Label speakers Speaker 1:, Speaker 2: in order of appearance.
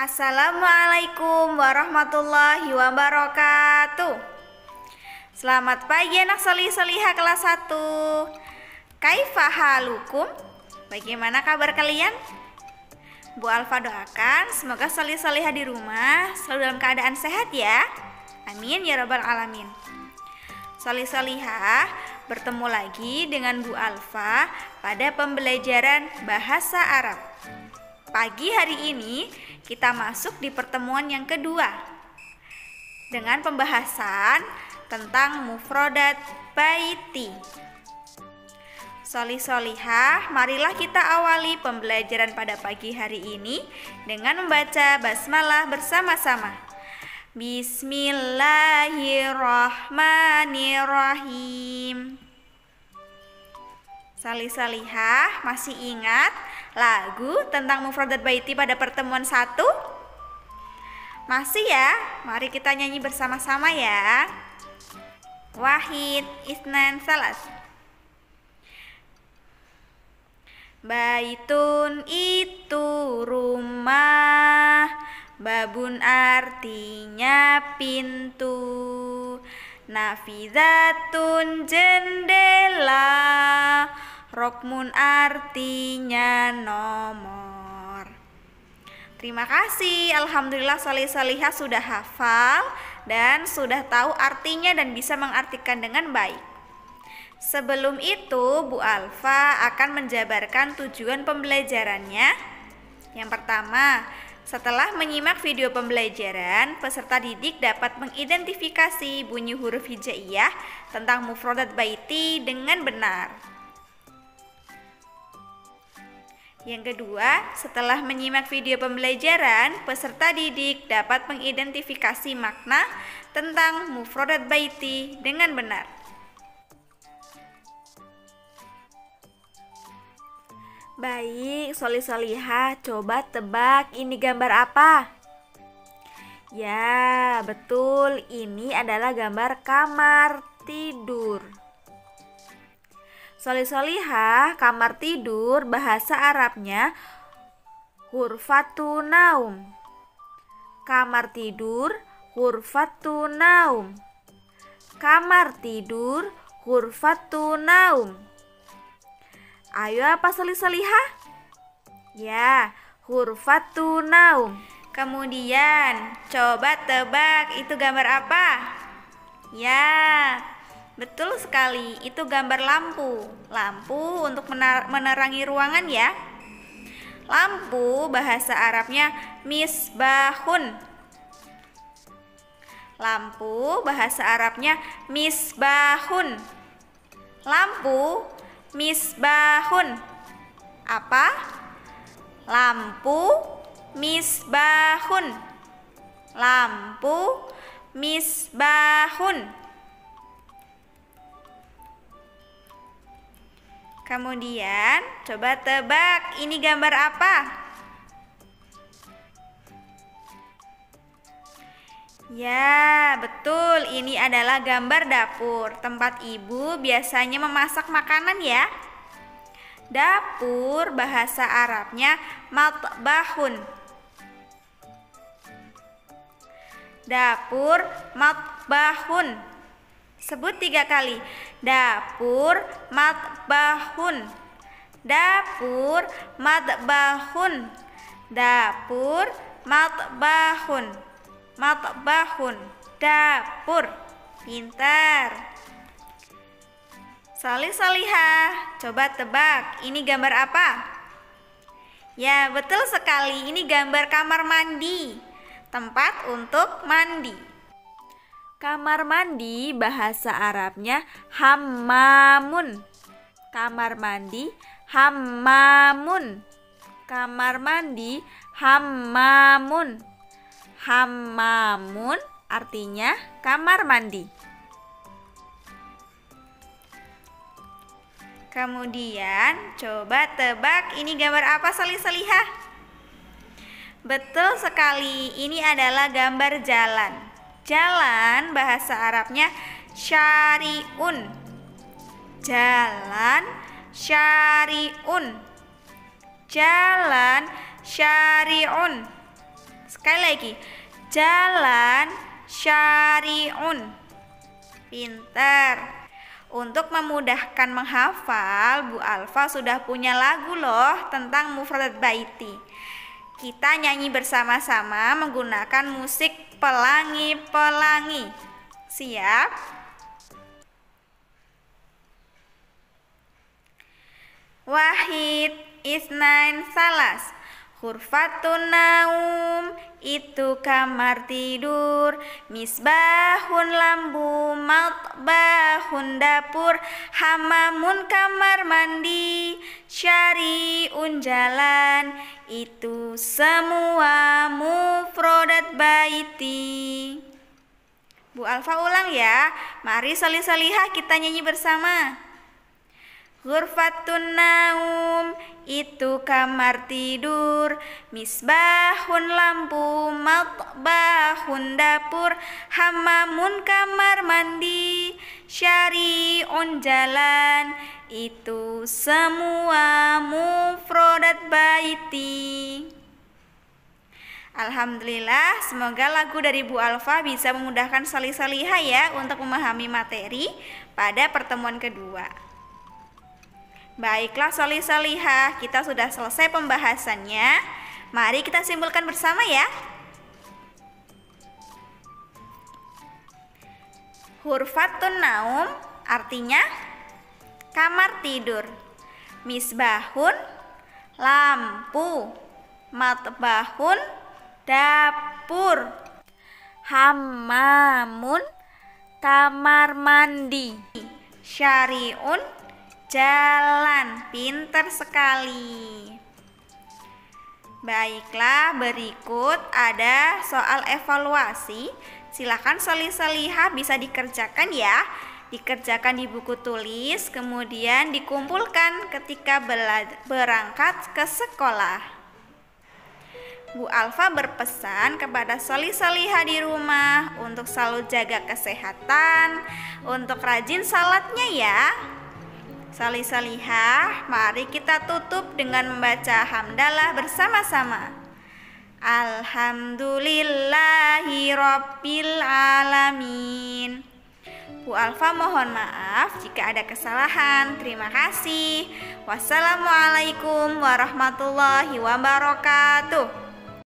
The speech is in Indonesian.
Speaker 1: Assalamualaikum warahmatullahi wabarakatuh. Selamat pagi anak solih-solihah kelas 1. Kaifa halukum? Bagaimana kabar kalian? Bu Alfa doakan semoga solih-solihah di rumah selalu dalam keadaan sehat ya. Amin ya rabbal alamin. Solih-solihah, bertemu lagi dengan Bu Alfa pada pembelajaran bahasa Arab. Pagi hari ini kita masuk di pertemuan yang kedua dengan pembahasan tentang mufrodat baiti. Solih-solihah, marilah kita awali pembelajaran pada pagi hari ini dengan membaca basmalah bersama-sama. Bismillahirrahmanirrahim. Solih-solihah, masih ingat lagu tentang mufradat baiti pada pertemuan 1? Masih ya? Mari kita nyanyi bersama-sama ya. Wahid, isnan, salas. Baitun itu rumah, babun artinya pintu, nafizatun jendela, rokmun artinya nomor. Terima kasih. Alhamdulillah solih-solihah sudah hafal dan sudah tahu artinya dan bisa mengartikan dengan baik. Sebelum itu Bu Alfa akan menjabarkan tujuan pembelajarannya. Yang pertama, setelah menyimak video pembelajaran, peserta didik dapat mengidentifikasi bunyi huruf hijaiyah tentang mufradat baiti dengan benar. Yang kedua, setelah menyimak video pembelajaran, peserta didik dapat mengidentifikasi makna tentang mufradat baiti dengan benar. Baik, solih-solihah, coba tebak ini gambar apa? Ya, betul, ini adalah gambar kamar tidur. Solih-solihah, kamar tidur bahasa Arabnya hurfatun naum. Kamar tidur hurfatun naum. Kamar tidur hurfatun naum. Ayo apa solih-solihah? Ya, hurfatun naum. Kemudian coba tebak itu gambar apa? Ya, betul sekali, itu gambar lampu. Lampu untuk menerangi ruangan ya. Lampu bahasa Arabnya misbahun. Lampu bahasa Arabnya misbahun. Lampu misbahun. Apa? Lampu misbahun. Lampu misbahun. Kemudian coba tebak ini gambar apa? Ya, betul, ini adalah gambar dapur, tempat ibu biasanya memasak makanan ya. Dapur bahasa Arabnya matbahun. Dapur matbahun. Sebut 3 kali. Dapur matbahun. Dapur matbahun. Dapur matbahun. Matbahun. Dapur. Pintar. Solih-solihah, coba tebak ini gambar apa? Ya, betul sekali, ini gambar kamar mandi. Tempat untuk mandi. Kamar mandi bahasa Arabnya hammamun. Kamar mandi hammamun. Kamar mandi hammamun. Hammamun artinya kamar mandi. Kemudian coba tebak ini gambar apa solih-solihah? Betul sekali, ini adalah gambar jalan. Jalan bahasa Arabnya syari'un. Jalan syari'un. Jalan syari'un. Sekali lagi, jalan syari'un. Pinter. Untuk memudahkan menghafal, Bu Alfa sudah punya lagu loh tentang mufradat baiti. Kita nyanyi bersama-sama menggunakan musik pelangi-pelangi. Siap? Wahid, isnain, salas. Hurfatun naum, itu kamar tidur. Misbahun lampu, matbahun dapur. Hamamun kamar mandi, syari'un jalan. Itu semua mufradat baiti. Bu Alfa ulang ya. Mari salih-salihah kita nyanyi bersama. Ghurfatun naum, itu kamar tidur. Misbahun lampu, matbahun dapur. Hamamun kamar mandi, syari'un jalan. Itu semua mufradat baiti. Alhamdulillah, semoga lagu dari Bu Alfa bisa memudahkan salih-salihah ya untuk memahami materi pada pertemuan kedua. Baiklah salih-salihah, kita sudah selesai pembahasannya. Mari kita simpulkan bersama ya. Hurfatun naum artinya kamar tidur. Misbahun lampu. Matbahun dapur. Hammamun kamar mandi. Syari'un jalan. Pinter sekali. Baiklah, berikut ada soal evaluasi. Silakan salih-salihah bisa dikerjakan ya. Dikerjakan di buku tulis, kemudian dikumpulkan ketika berangkat ke sekolah. Bu Alfa berpesan kepada salih-salihah di rumah untuk selalu jaga kesehatan, untuk rajin salatnya ya. Salih-salihah, mari kita tutup dengan membaca hamdalah bersama-sama. Alhamdulillahi Rabbil Alamin. Bu Alfa mohon maaf jika ada kesalahan. Terima kasih. Wassalamualaikum warahmatullahi wabarakatuh.